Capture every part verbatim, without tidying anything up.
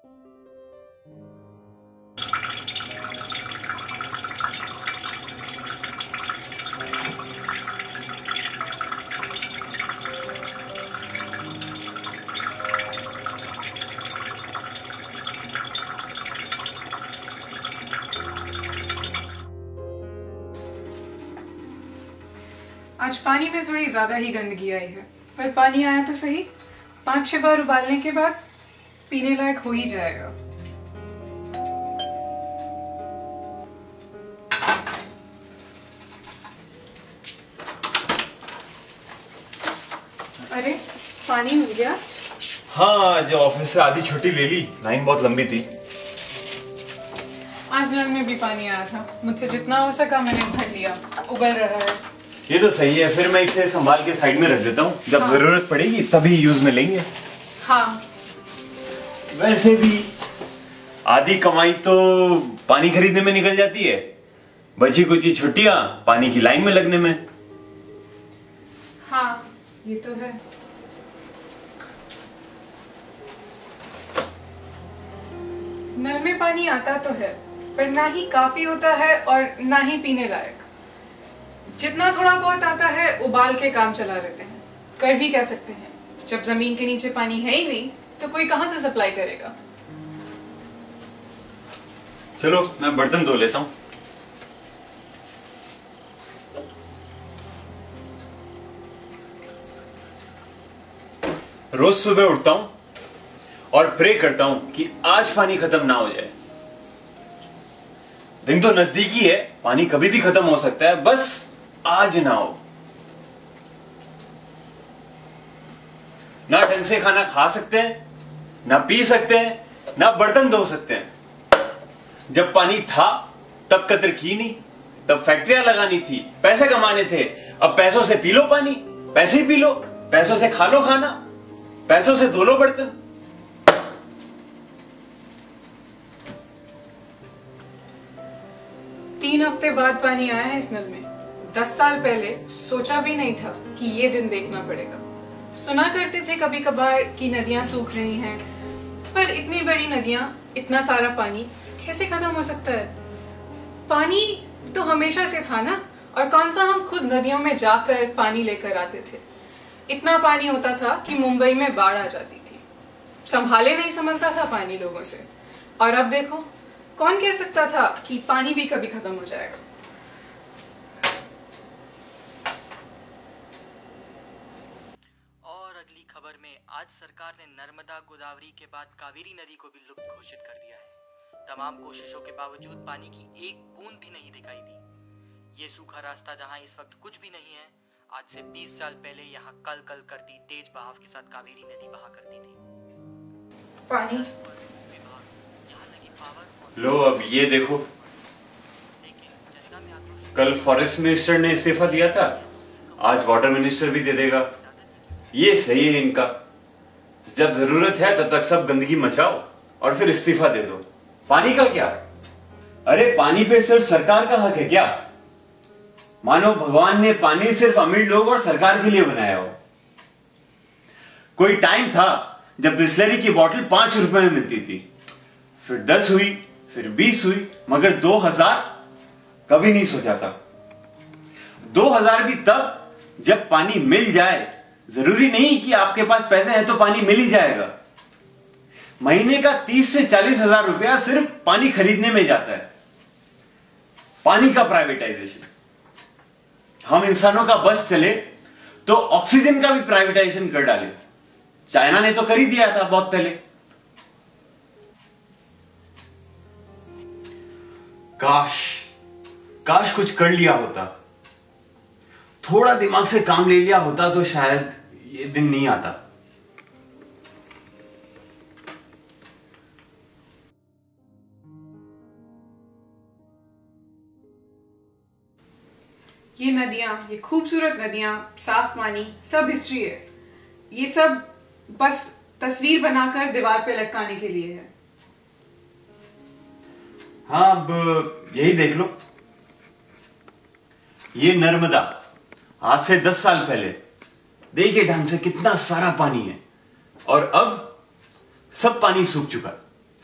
आज पानी में थोड़ी ज्यादा ही गंदगी आई है, पर पानी आया तो सही। पांच छह बार उबालने के बाद पीने लायक हो ही जाएगा। अरे पानी मिल गया? हाँ, आज ऑफिस से आधी छुट्टी ले ली, लाइन बहुत लंबी थी। आज नल में भी पानी आया था, मुझसे जितना हो सका मैंने भर लिया। उबल रहा है। ये तो सही है, फिर मैं इसे संभाल के साइड में रख देता हूँ, जब हाँ। जरूरत पड़ेगी तभी यूज में लेंगे। हाँ। वैसे भी आधी कमाई तो पानी खरीदने में निकल जाती है, बची कुची छुट्टियां पानी की लाइन में लगने में। हाँ, ये तो है। नल में पानी आता तो है, पर ना ही काफी होता है और ना ही पीने लायक। जितना थोड़ा बहुत आता है उबाल के काम चला लेते हैं। कर भी कह सकते हैं, जब जमीन के नीचे पानी है ही नहीं तो कोई कहां से सप्लाई करेगा। चलो मैं बर्तन धो लेता हूं। रोज सुबह उठता हूं और प्रे करता हूं कि आज पानी खत्म ना हो जाए। दिन तो नजदीकी है, पानी कभी भी खत्म हो सकता है, बस आज ना हो। ना ढंग से खाना खा सकते हैं, ना पी सकते हैं, ना बर्तन धो सकते हैं। जब पानी था तब कदर की नहीं, तब फैक्ट्रियां लगानी थी, पैसे कमाने थे। अब पैसों से पी लो पानी, पैसे ही पी लो, पैसों से खा लो खाना, पैसों से धो लो बर्तन। तीन हफ्ते बाद पानी आया है इस नल में। दस साल पहले सोचा भी नहीं था कि ये दिन देखना पड़ेगा। सुना करते थे कभी कभार कि नदियां सूख रही हैं, पर इतनी बड़ी नदियां, इतना सारा पानी कैसे खत्म हो सकता है? पानी तो हमेशा से था ना, और कौन सा हम खुद नदियों में जाकर पानी लेकर आते थे। इतना पानी होता था कि मुंबई में बाढ़ आ जाती थी। संभाले नहीं संभलता था पानी लोगों से, और अब देखो, कौन कह सकता था कि पानी भी कभी खत्म हो जाएगा। और अगली खबर में, आज सरकार ने नर्मदा गोदावरी के बाद कावेरी नदी को भी लुप्त घोषित कर दिया है। तमाम कोशिशों के बावजूद पानी की एक बूंद भी नहीं दिखाई दी। ये सूखा रास्ता जहां इस वक्त कुछ भी नहीं है, आज से बीस साल पहले यहाँ कल कल करती तेज बहाव के साथ कावेरी नदी बहा करती थी। पानी लो, अब ये देखो, कल फॉरेस्ट मिनिस्टर ने इस्तीफा दिया था, आज वाटर मिनिस्टर भी दे देगा। ये सही है इनका, जब जरूरत है तब तक सब गंदगी मचाओ और फिर इस्तीफा दे दो। पानी का क्या? अरे पानी पे सिर्फ सरकार का हक है क्या? मानो भगवान ने पानी सिर्फ अमीर लोग और सरकार के लिए बनाया हो। कोई टाइम था जब बिस्लरी की बोतल पांच रुपए में मिलती थी, फिर दस हुई, फिर बीस हुई, मगर दो हजार कभी नहीं सोचा था। दो हजार भी तब जब पानी मिल जाए। जरूरी नहीं कि आपके पास पैसे हैं तो पानी मिल ही जाएगा। महीने का तीस से चालीस हजार रुपया सिर्फ पानी खरीदने में जाता है। पानी का प्राइवेटाइजेशन। हम इंसानों का बस चले तो ऑक्सीजन का भी प्राइवेटाइजेशन कर डाले। चाइना ने तो कर ही दिया था बहुत पहले। काश काश कुछ कर लिया होता, थोड़ा दिमाग से काम ले लिया होता तो शायद ये दिन नहीं आता। ये नदियां, ये खूबसूरत नदियां, साफ पानी, सब हिस्ट्री है। ये सब बस तस्वीर बनाकर दीवार पे लटकाने के लिए है। हाँ, अब यही देख लो, ये नर्मदा आज से दस साल पहले देखिए ढंग से कितना सारा पानी है, और अब सब पानी सूख चुका।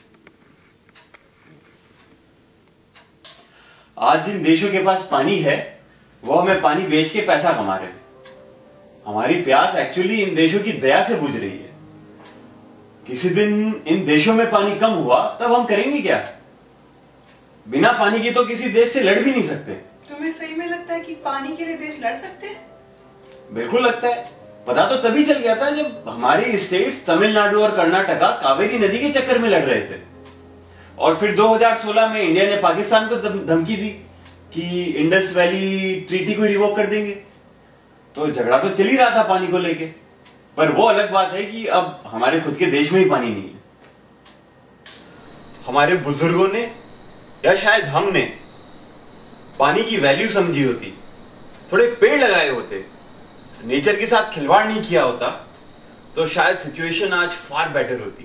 आज जिन देशों के पास पानी है वो हमें पानी बेच के पैसा कमा रहे हैं। हमारी प्यास एक्चुअली इन देशों की दया से बुझ रही है। किसी दिन इन देशों में पानी कम हुआ तब हम करेंगे क्या? बिना पानी के तो किसी देश से लड़ भी नहीं सकते। तुम्हें सही में लगता है कि पानी के लिए देश लड़ सकते हैं? बिल्कुल लगता है। पता तो तभी चल गया था जब हमारी स्टेट्स तमिलनाडु और कर्नाटका कावेरी नदी के चक्कर में लड़ रहे थे। और फिर दो हज़ार सोलह में इंडिया ने पाकिस्तान को धमकी दी कि इंडस वैली ट्रीटी को रिवोक कर देंगे। तो झगड़ा तो चल ही रहा था पानी को लेके, पर वो अलग बात है कि अब हमारे खुद के देश में ही पानी नहीं है। हमारे बुजुर्गों ने या शायद हमने पानी की वैल्यू समझी होती, थोड़े पेड़ लगाए होते, नेचर के साथ खिलवाड़ नहीं किया होता, तो शायद सिचुएशन आज फार बेटर होती।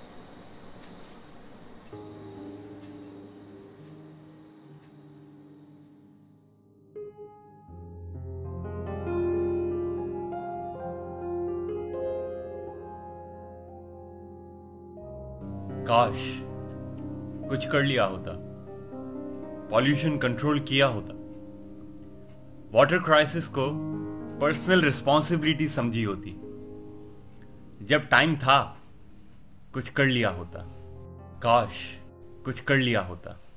काश कुछ कर लिया होता, पॉल्यूशन कंट्रोल किया होता, वाटर क्राइसिस को पर्सनल रिस्पॉन्सिबिलिटी समझी होती। जब टाइम था कुछ कर लिया होता, काश कुछ कर लिया होता।